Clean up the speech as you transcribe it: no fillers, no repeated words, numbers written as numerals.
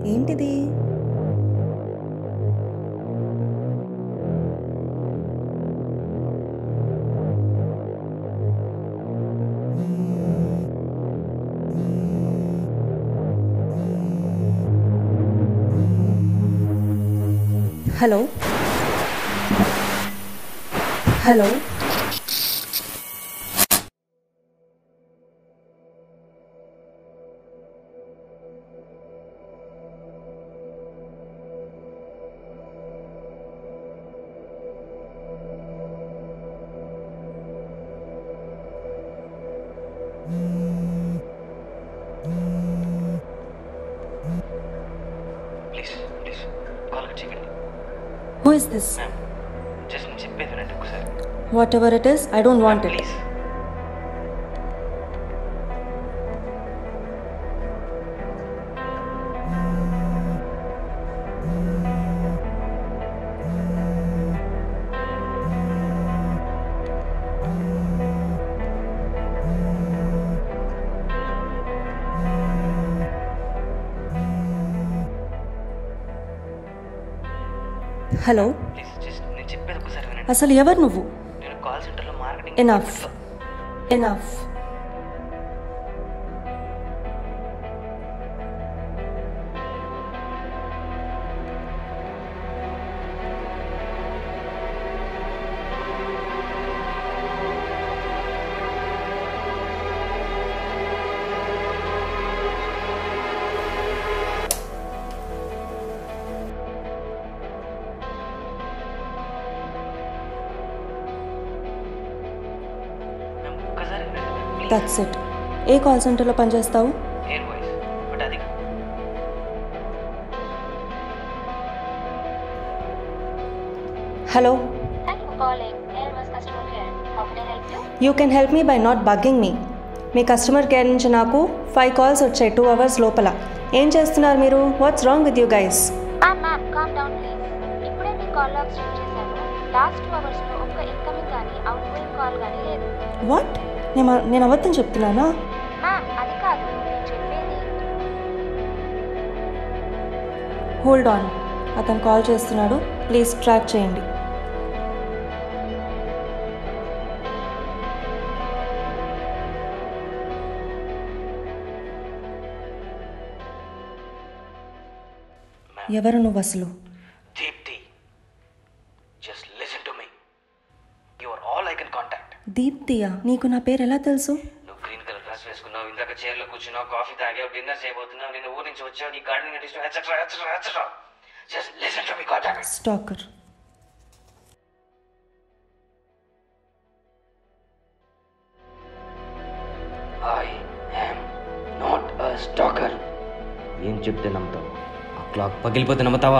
ఏంటిది? Hello hello please call cut చేయకండి. Who is this? Ma'am just నేను చెప్పేది వినండి ఒకసారి. Whatever it is, I don't want it. Please. Hello, please just నేను చెప్పేది ఒకసారి వినండి. అసలు ఎవరు నువ్వు? నేను కాల్ సెంటర్లో మార్కెటింగ్. Enough enough. ఒక్కసారి వినండి. That's it. ఏ కాల్ సెంటర్లో పనిచేస్తావు? ఎయిర్ వాయిస్ బట్ అది hello, Thank you for calling Airwas Customer Care. How can I help you? You can help me by not bugging me. మీ customer care నుంచి నాకు 5 calls వచ్చాయి 2 hours లోపల. ఏం చేస్తున్నారు మీరు? What's wrong with you guys? Ma'am, calm down please. ఇప్పుడే మీ కాల్ లాగ్ చెక్ చేశాను. లాస్ట్ 2 అవర్స్లో ఒక్క ఇన్కమింగ్ కానీ అవుట్ గోయింగ్ కాల్ కానీ లేదు. వాట్? నేను అబద్ధం చెప్తున్నానా? మ్యామ్ అది కాదు నేను చెప్పేది. హోల్డ్ ఆన్, అతను కాల్ చేస్తున్నాడు, ప్లీజ్ ట్రాక్ చేయండి. ఎవరు నువ్వు అసలు? Deepti. Just listen to me. You are all I can contact. దీప్తియా? నీకు నా పేరు ఎలా తెలుసు? నువ్వు గ్రీన్ కలర్ డ్రెస్ వేసుకున్నావు, ఇందాక చైర్లో కూర్చున్నావు, కాఫీ తాగావు, డిన్నర్ చేయబోతున్నావు, నేను ఊరి నుంచి వచ్చావు, నీ గార్డెనింగ్ ఇష్టం, etcetera etcetera etcetera. Just listen to me contact. Stalker. I am not a stalker. ఏం చెప్తే నమ్ముతావు? ఆ క్లాక్ పగిలిపోతే నమ్ముతావా?